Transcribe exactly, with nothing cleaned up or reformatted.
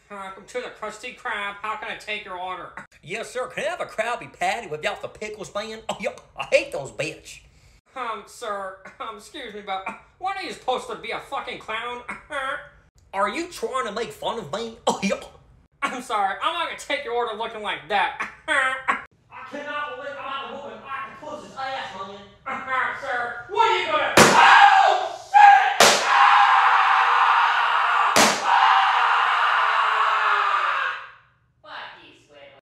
Welcome to the Krusty Krab. How can I take your order? Yes, sir. Can I have a Krabby Patty without the pickles, man? Oh, yup. I hate those bitch. Um, sir, um, excuse me, but when are you supposed to be a fucking clown? Are you trying to make fun of me? Oh, yup. I'm sorry, I'm not gonna take your order looking like that. I cannot believe I'm a woman. I can push his ass, man. Sir, what are you gonna